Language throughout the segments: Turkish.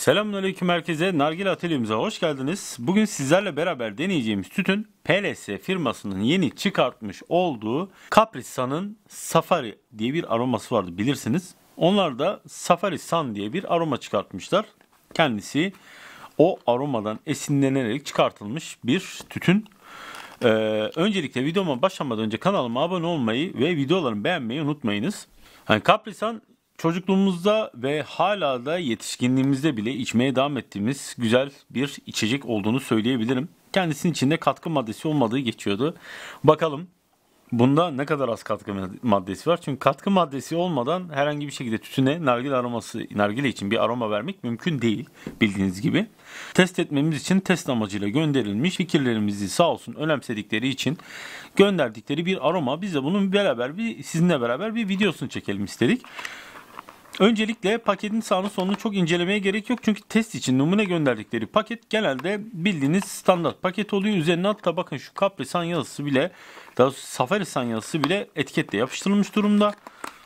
Selamünaleyküm herkese. Nargile Atölyemize hoş geldiniz. Bugün sizlerle beraber deneyeceğimiz tütün PLS firmasının yeni çıkartmış olduğu Capri Sun'ın Safari diye bir aroması vardı bilirsiniz. Onlar da Safari Sun diye bir aroma çıkartmışlar. Kendisi o aromadan esinlenerek çıkartılmış bir tütün. Öncelikle videoma başlamadan önce kanalıma abone olmayı ve videolarımı beğenmeyi unutmayınız. Capri Sun çocukluğumuzda ve hala da yetişkinliğimizde bile içmeye devam ettiğimiz güzel bir içecek olduğunu söyleyebilirim. Kendisinin içinde katkı maddesi olmadığı geçiyordu. Bakalım bunda ne kadar az katkı maddesi var? Çünkü katkı maddesi olmadan herhangi bir şekilde tütüne nargile için bir aroma vermek mümkün değil bildiğiniz gibi. Test etmemiz için test amacıyla gönderilmiş, fikirlerimizi sağ olsun önemsedikleri için gönderdikleri bir aroma. Biz de bunun sizinle beraber bir videosunu çekelim istedik. Öncelikle paketin sağını solunu çok incelemeye gerek yok. Çünkü test için numune gönderdikleri paket genelde bildiğiniz standart paket oluyor. Üzerine hatta bakın şu Capri Sun yazısı bile, daha doğrusu Safari Sun yazısı bile etiketle yapıştırılmış durumda.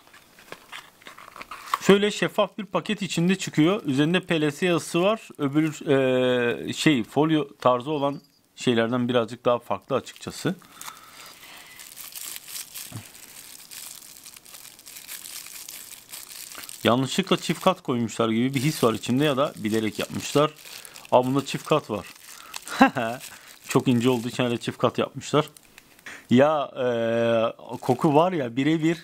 Şöyle şeffaf bir paket içinde çıkıyor. Üzerinde PLS yazısı var. Öbür folyo tarzı olan şeylerden birazcık daha farklı açıkçası. Yanlışlıkla çift kat koymuşlar gibi bir his var içinde ya da bilerek yapmışlar. Bunda çift kat var. Çok ince olduğu için öyle çift kat yapmışlar. Ya koku var ya birebir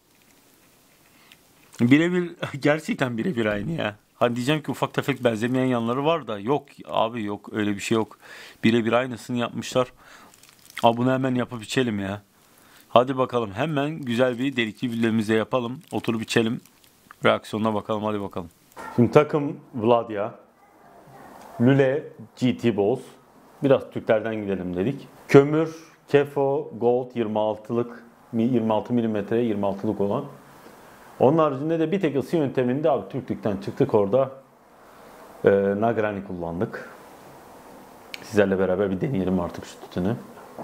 gerçekten birebir aynı ya. Hani diyeceğim ki ufak tefek benzemeyen yanları var da yok abi, yok öyle bir şey yok. Birebir aynısını yapmışlar. Bunu hemen yapıp içelim ya. Hadi bakalım hemen güzel bir delikli billemimize yapalım. Oturup içelim. Reaksiyonuna bakalım, hadi bakalım. Şimdi takım Vladya, Lüle GT Boss. Biraz Türklerden gidelim dedik. Kömür Kefo Gold 26 mm 26'lık olan. Onun haricinde de bir tek ısı yönteminde abi Türklükten çıktık orada. Nagrani kullandık. Sizlerle beraber bir deneyelim artık şu tütünü.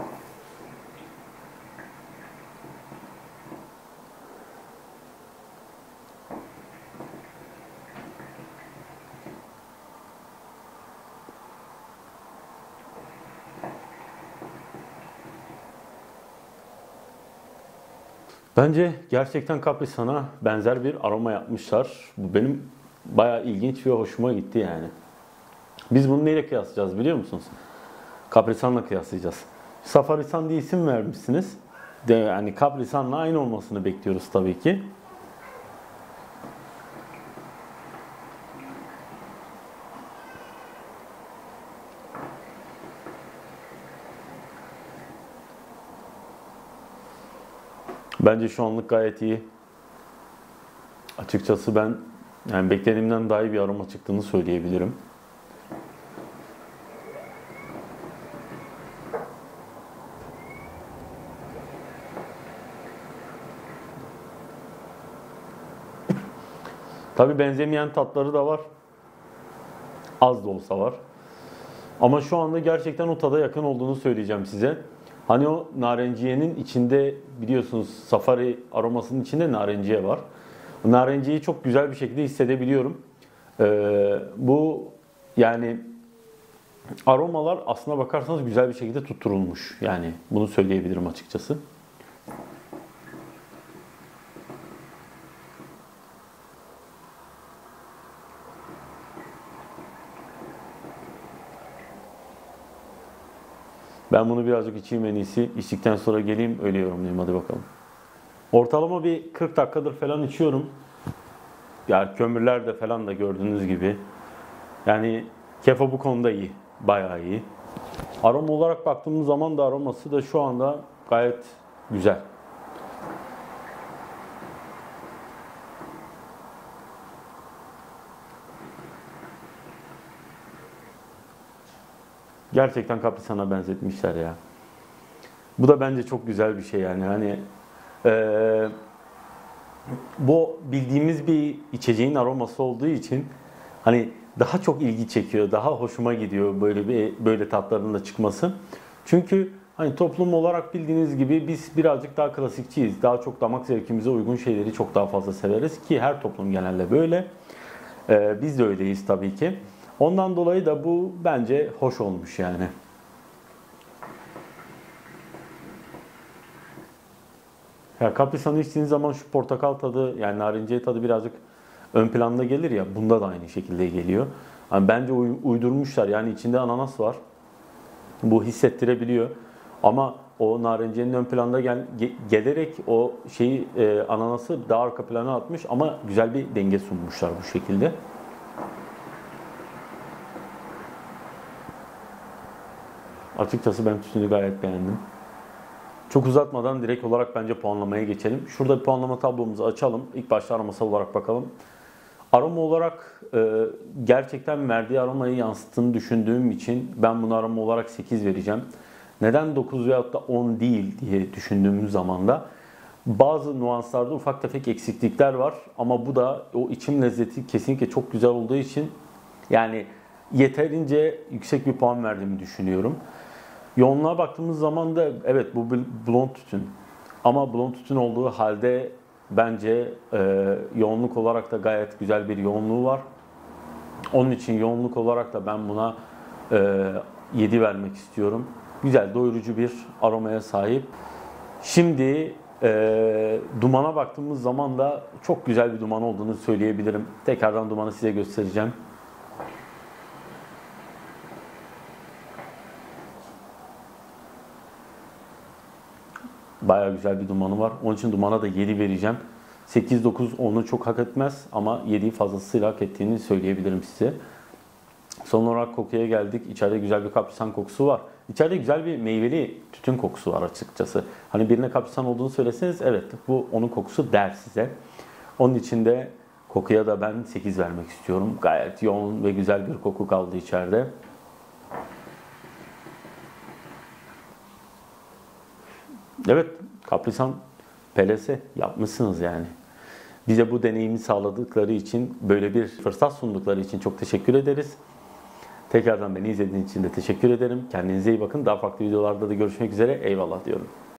Bence gerçekten Capri Sun'a benzer bir aroma yapmışlar. Bu benim bayağı ilginç ve hoşuma gitti yani. Biz bunu neyle kıyaslayacağız biliyor musunuz? Capri Sun'la kıyaslayacağız. Safari Sun diye isim vermişsiniz. Yani Capri Sun'la aynı olmasını bekliyoruz tabii ki. Bence şu anlık gayet iyi. Açıkçası ben yani beklediğimden daha iyi bir aroma çıktığını söyleyebilirim. Tabii benzemeyen tatları da var. Az da olsa var. Ama şu anda gerçekten o tada yakın olduğunu söyleyeceğim size. Hani o narenciyenin içinde biliyorsunuz Safari aromasının içinde narenciye var. O narenciyeyi çok güzel bir şekilde hissedebiliyorum. Bu yani aromalar aslına bakarsanız güzel bir şekilde tutturulmuş. Yani bunu söyleyebilirim açıkçası. Ben bunu birazcık içeyim en iyisi. İçtikten sonra geleyim öyle yorumlayayım, hadi bakalım. Ortalama bir 40 dakikadır falan içiyorum. Yani kömürler de falan da gördüğünüz gibi. Yani Kefo bu konuda iyi. Bayağı iyi. Aroma olarak baktığımız zaman da aroması da şu anda gayet güzel. Gerçekten Capri Sun'a benzetmişler ya. Bu da bence çok güzel bir şey yani. Hani bu bildiğimiz bir içeceğin aroması olduğu için hani daha çok ilgi çekiyor, daha hoşuma gidiyor böyle tatların da çıkması. Çünkü hani toplum olarak bildiğiniz gibi biz birazcık daha klasikçiyiz. Daha çok damak zevkimize uygun şeyleri çok daha fazla severiz ki her toplum genelde böyle. Biz de öyleyiz tabii ki. Ondan dolayı da bu bence hoş olmuş yani. Ya Kaprisan'ı içtiğiniz zaman şu portakal tadı yani narinciye tadı birazcık ön planda gelir ya, bunda da aynı şekilde geliyor. Yani bence uydurmuşlar, yani içinde ananas var. Bu hissettirebiliyor. Ama o narenciyenin ön planda gelerek o ananası daha arka plana atmış ama güzel bir denge sunmuşlar bu şekilde. Açıkçası ben tütünü gayet beğendim. Çok uzatmadan direkt olarak bence puanlamaya geçelim. Şurada bir puanlama tablomuzu açalım. İlk başta aromasal olarak bakalım. Aroma olarak gerçekten verdiği aromayı yansıttığını düşündüğüm için ben buna aroma olarak 8 vereceğim. Neden 9 veyahut da 10 değil diye düşündüğümüz zaman da bazı nuanslarda ufak tefek eksiklikler var. Ama bu da o içim lezzeti kesinlikle çok güzel olduğu için yani yeterince yüksek bir puan verdiğimi düşünüyorum. Yoğunluğa baktığımız zaman da evet bu bir blond tütün. Ama blond tütün olduğu halde bence yoğunluk olarak da gayet güzel bir yoğunluğu var. Onun için yoğunluk olarak da ben buna 7 vermek istiyorum. Güzel, doyurucu bir aromaya sahip. Şimdi dumana baktığımız zaman da çok güzel bir duman olduğunu söyleyebilirim. Tekrardan dumanı size göstereceğim. Bayağı güzel bir dumanı var. Onun için dumana da 7 vereceğim. 8-9 onu çok hak etmez ama 7'yi fazlasıyla hak ettiğini söyleyebilirim size. Son olarak kokuya geldik. İçeride güzel bir kaprisan kokusu var. İçeride güzel bir meyveli tütün kokusu var açıkçası. Hani birine kaprisan olduğunu söyleseniz evet bu onun kokusu der size. Onun için de kokuya da ben 8 vermek istiyorum. Gayet yoğun ve güzel bir koku kaldı içeride. Evet, Kaprisan PLS yapmışsınız yani. Bize bu deneyimi sağladıkları için, böyle bir fırsat sundukları için çok teşekkür ederiz. Tekrardan beni izlediğiniz için de teşekkür ederim. Kendinize iyi bakın. Daha farklı videolarda da görüşmek üzere. Eyvallah diyorum.